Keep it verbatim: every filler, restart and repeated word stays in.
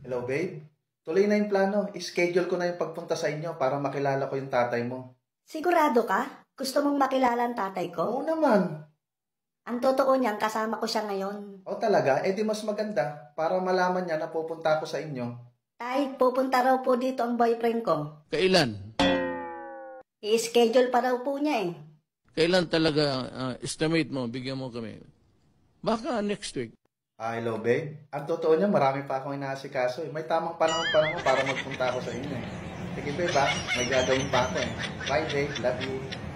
Hello, babe? Tuloy na yung plano. I-schedule ko na yung pagpunta sa inyo para makilala ko yung tatay mo. Sigurado ka? Gusto mong makilala ang tatay ko? Oo naman. Ang totoo niyan, kasama ko siya ngayon. O talaga? Eh di mas maganda para malaman niya na pupunta ako sa inyo. Tay, pupunta raw po dito ang boyfriend ko. Kailan? I-schedule pa raw po niya eh. Kailan talaga uh, estimate mo, bigyan mo kami? Baka next week. Ah, hello, babe. Ang totoo niya, marami pa akong inaasikaso. Eh. May tamang panahon pa naman para magpunta ako sa inyo. Eh. Sige, babe, ha? May gagawin pa ako eh. Bye, babe. Love you.